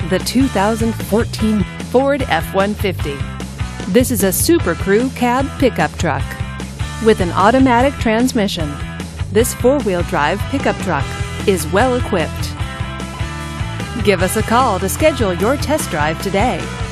the 2014 Ford F-150. This is a Super Crew cab pickup truck with an automatic transmission. This four-wheel drive pickup truck is well equipped. Give us a call to schedule your test drive today.